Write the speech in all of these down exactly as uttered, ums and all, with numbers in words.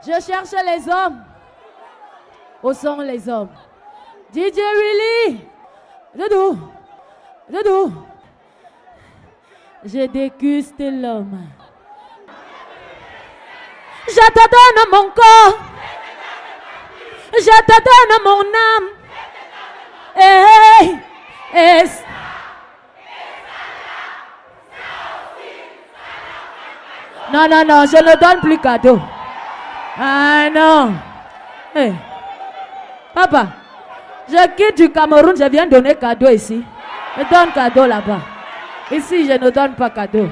Je cherche les hommes. Où sont les hommes? D J Willy. Doudou. Doudou. Je déguste l'homme. Je te donne mon corps. Je te donne mon âme. Hey, hey. Non, non, non, je ne donne plus cadeau. Ah non. Hey. Papa, je quitte du Cameroun, je viens donner cadeau ici. Je donne cadeau là-bas. Ici, je ne donne pas cadeau.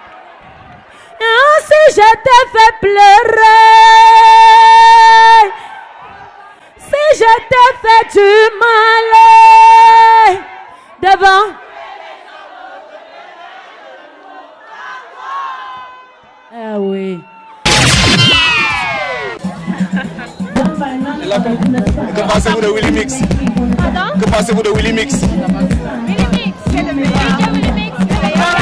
Ah, si je t'ai fait pleurer, si je t'ai fait du mal devant. Ah oui. Que pensez-vous de Willy Mix? Pardon? Que pensez-vous de Willy Mix? Willy Mix, c'est le meilleur. D J Willy Mix, c'est le meilleur.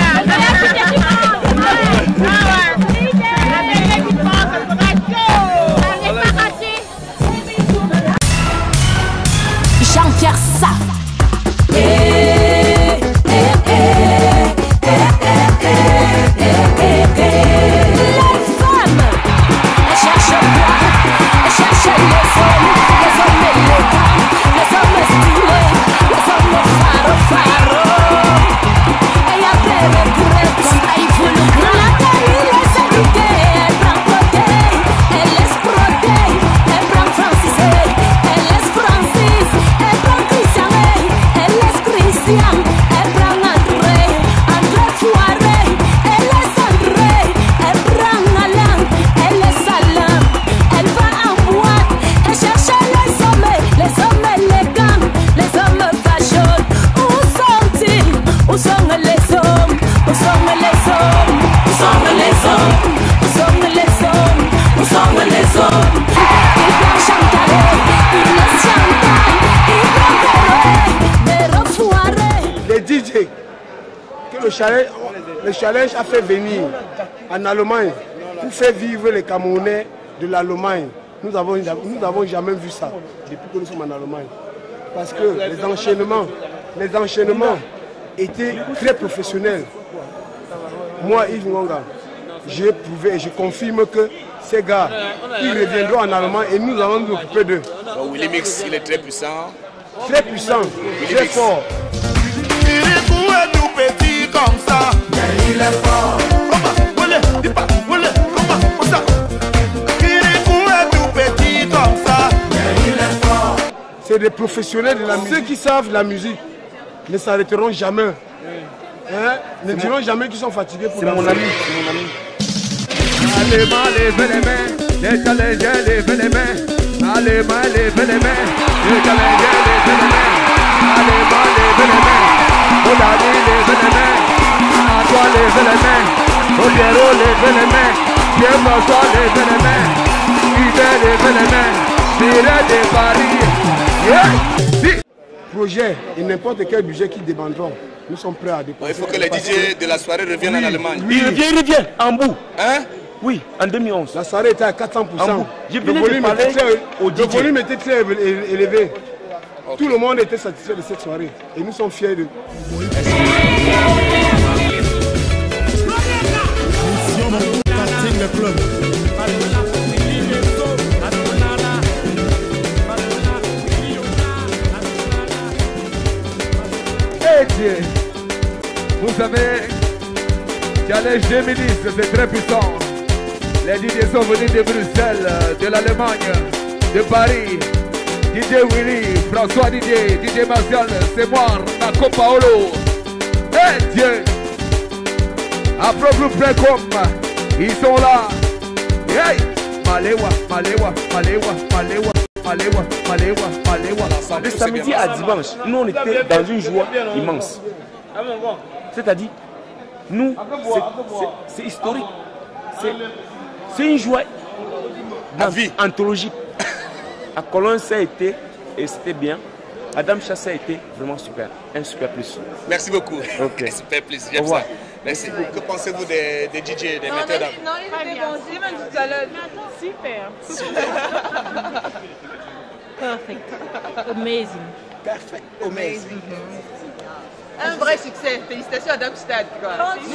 Jean-Pierre ça. Les D J que le challenge, le challenge a fait venir en Allemagne pour faire vivre les Camerounais de l'Allemagne. Nous n'avons nous avons jamais vu ça depuis que nous sommes en Allemagne. Parce que les enchaînements, les enchaînements étaient très professionnels. Moi, Yves Ngonga, j'ai prouvé et je confirme que ces gars, ils reviendront en Allemagne et nous allons nous occuper d'eux. Bon, Willy Mix, il est très puissant. Très puissant, très fort. Kirikou est tout petit comme ça, mais il est fort. Kirikou est tout petit comme ça, mais il est fort. C'est des professionnels de la musique. Ceux qui savent la musique ne s'arrêteront jamais. Hein? Ne diront jamais qu'ils sont fatigués pour c'est la mon musique. ami, c'est mon ami. Allez, levez les mains, les challengers, levez les mains. Allez, levez les mains, les challengers, levez les mains. Allez, levez les mains. Odani, levez les mains. Antoine, levez les mains. Odiero, levez les mains. Pierre-François, levez les mains. Hubert, levez les mains. Mireille de Paris. Yeah. Projet et n'importe quel budget qui demanderont, nous sommes prêts à dépenser. Il faut que les D J de la soirée reviennent Oui, en Allemagne. oui. Il revient, il revient, en bout. Hein? Oui, en deux mille onze. La soirée était à quatre cents pour cent. Je Le venais de volume parler était très, au le D J. volume était très éle- élevé. Okay. Tout le monde était satisfait de cette soirée. Et nous sommes fiers de... Eh Dieu, vous savez, Challenge deux mille dix, c'est très puissant. Les D J sont venus de Bruxelles, de l'Allemagne, de Paris. D J Willy, François Didier, D J Martial, c'est moi, Marco Paolo. Eh Dieu, Afro Group Precom, ils sont là. Hey, Malewa, Malewa, Malewa, Malewa. Malewa, Malewa, Malewa. De samedi à dimanche, nous on était dans une joie immense. C'est-à-dire, nous, c'est historique. C'est une joie anthologique. À Cologne, ça a été, et c'était bien. Adam Chasse a été vraiment super. Un super plus. Merci beaucoup. Ok. Super plus, j'aime Au revoir. ça. Merci. Que pensez-vous des, des D J, des metteurs d'armes? Non, il était bon, j'ai même tout à l'heure. Super. Perfect. Amazing. Perfect. Amazing. Un vrai succès. Félicitations à Darmstadt. Tous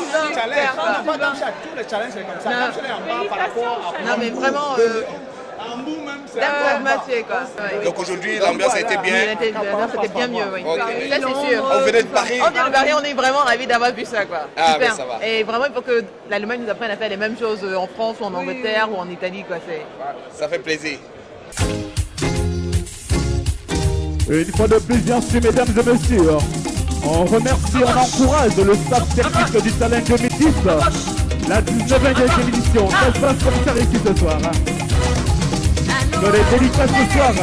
les challenges, c'est comme ça. Non, mais vraiment. Euh, D'accord, Mathieu, quoi. Ouais. Donc aujourd'hui, l'ambiance a été bien. L'ambiance était bien mieux, oui. Okay. Ça, c'est sûr. On venait de Paris. On vient de Paris, on est vraiment ravis d'avoir vu ça, quoi. Ah, super. Mais ça va. Et vraiment, il faut que l'Allemagne nous apprenne à faire les mêmes choses en France, ou en Angleterre, ou en Italie, quoi. Ça fait plaisir. Une fois de plus, bien sûr, mesdames et messieurs, on remercie, on encourage le staff technique du Challenge deux mille dix, la dix-neuvième édition. Ça se passe comme ça ici ce soir. Dans les dédicaces ce soir.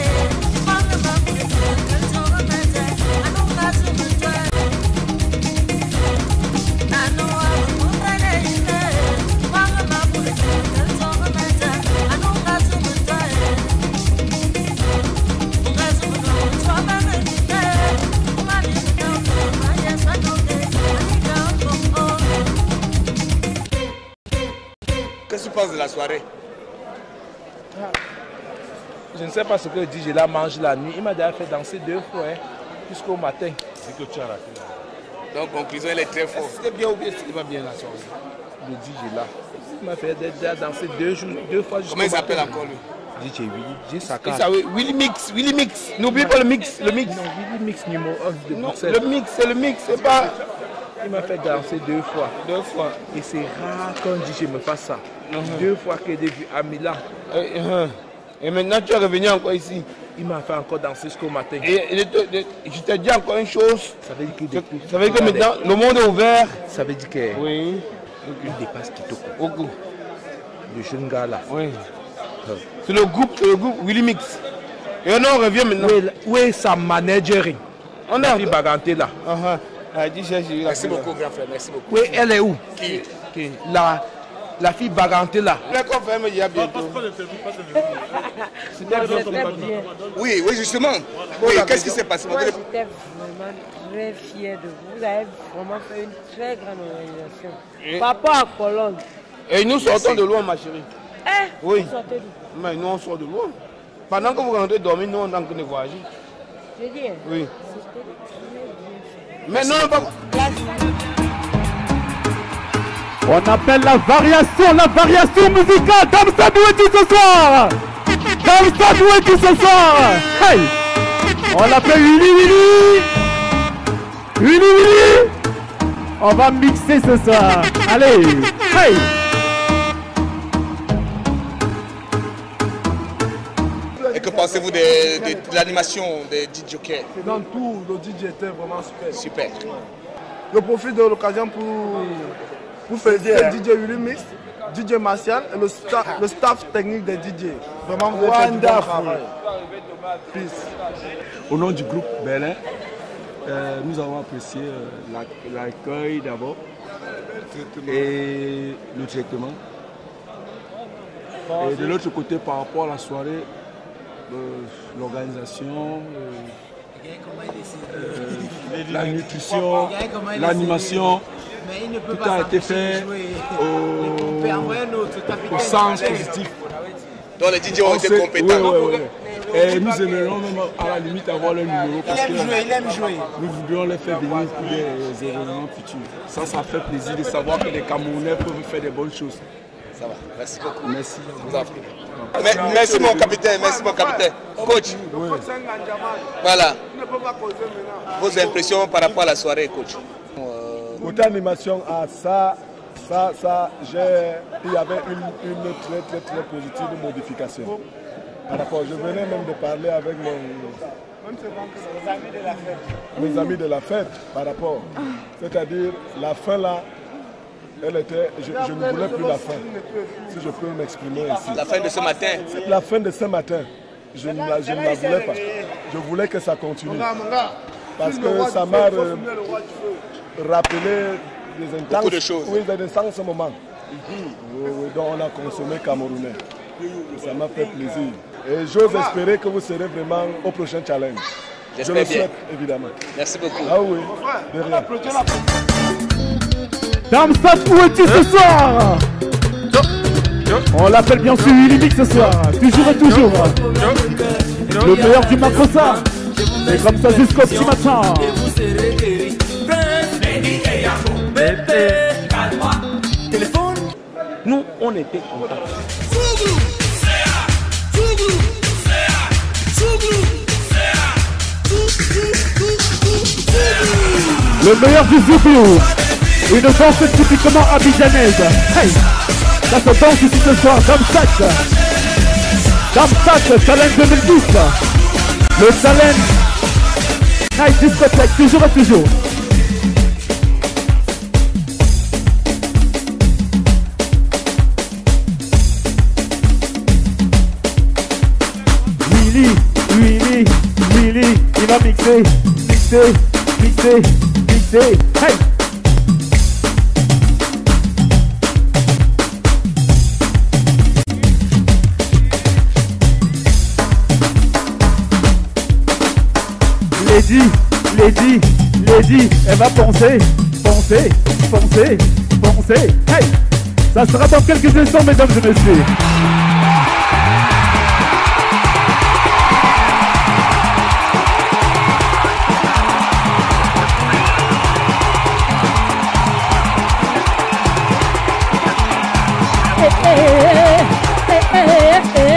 Qu'est-ce que tu penses de la soirée? Je ne sais pas ce que le D J là mange la nuit. Il m'a déjà fait danser deux fois, hein, jusqu'au matin. C'est que tu as raté. Donc, conclusion, elle est très forte. C'était bien ou bien c'était pas bien la soirée? Le D J là. Il m'a fait déjà danser deux, jours, deux fois jusqu'au matin. Comment il s'appelle encore lui? D J Willy. D J Saka. Ça, oui, Willy Mix. Willy Mix. N'oublie pas le mix. Le mix. Non, Willy Mix numéro un de Bruxelles. Le mix, c'est le mix. C'est pas. Il m'a fait danser deux fois. Deux fois. Et c'est rare qu'un D J me fasse ça. Uh-huh. Deux fois que j'ai vu à Milan. Uh-huh. Et maintenant tu es revenu encore ici. Il m'a fait encore danser jusqu'au matin. Et, et, et, et je t'ai dit encore une chose. Ça veut dire que, depuis, ça veut dire que maintenant le monde est ouvert. Ça veut dire que oui. Il dépasse Kitoko. Au goût. Le jeune gars là. Oui. Uh-huh. C'est le groupe, c'est le groupe Willy Mix. Et on revient maintenant. Où est sa managerie? On a vu Baganté là. Uh-huh. Merci beaucoup, grand frère. Merci beaucoup. Oui, elle est où? Qui? Qui? La, la fille Baganté là. Il y a bientôt. Oui, oui, justement. Oui, qu'est-ce qui s'est passé? Moi, j'étais vraiment très fier de vous. Vous avez vraiment fait une très grande organisation. Et... Papa à Cologne. Et nous sortons Merci. de loin, ma chérie. Eh, oui. Vous sortez d'où? Mais nous, on sort de loin. Pendant que vous rentrez dormir, nous, on est en train de voyager. Je dis, oui. Mais non, pas... On appelle la variation, la variation musicale. Darmstadt, où es-tu ce soir? Darmstadt, où es-tu ce soir? Hey! On l'appelle Willy Willy. Willy Willy. On va mixer ce soir. Allez, hey! Et que pensez-vous de, de, de l'animation des D J Joker? Dans tout, le D J était vraiment super. Super. Je profite de l'occasion pour, pour féliciter D J Willy Mix, D J Martial et le, sta le staff technique des D J. Vraiment, vous avez fait du bon travail. Peace. Au nom du groupe Berlin, euh, nous avons apprécié euh, l'accueil d'abord et le traitement. Et de l'autre côté, par rapport à la soirée, euh, l'organisation, euh, euh, la nutrition, l'animation, tout a été fait au, au sens positif. Donc les D J ont été compétents. Oui, oui, oui. Et nous aimerions même à la limite avoir leur numéro parce que nous voudrions les faire venir pour des événements futurs. Ça, ça fait plaisir de savoir que les Camerounais peuvent faire des bonnes choses. Ça va, merci beaucoup. Merci. Merci, merci mon capitaine, merci mon capitaine. Coach, oui. Voilà. Vos impressions par rapport à la soirée, coach? Côté animation, ah, ça, ça, ça, il y avait une, une très, très, très positive modification. Par rapport, je venais même de parler avec mon, mes amis de la fête par rapport. C'est-à-dire, la fin là, elle était, je, je ne voulais plus la fin, si je peux m'exprimer ici. La fin de ce matin? La fin de ce matin, je ne la, je ne la voulais pas. Je voulais que ça continue. Parce que ça m'a euh, rappelé des intenses, beaucoup de choses. Oui, des intenses moments mm-hmm. dont on a consommé camerounais. Ça m'a fait plaisir. Et j'ose espérer que vous serez vraiment au prochain challenge. Je le souhaite, évidemment. Merci beaucoup. Ah oui, de rien. Damsat, où es-tu ce soir? On l'appelle bien sûr Willy Mix ce soir. Toujours et toujours. Le meilleur du Makossa. C'est comme ça jusqu'au petit matin. Nous, on était contents. Le meilleur du Zouglou. Une danse typiquement abidjanaise. Hey, ça se danse ici ce soir. Damsat. Damsat, Challenge deux mille dix. Le Challenge Night Discothèque, toujours et toujours. Willy, Willy, Willy, il va mixer, mixer, mixer, mixer. Hey! Lady, Lady, Lady, elle va penser, penser, penser, penser. Hey! Ça sera dans quelques instants, mesdames et messieurs. Hey, hey, hey, hey, hey.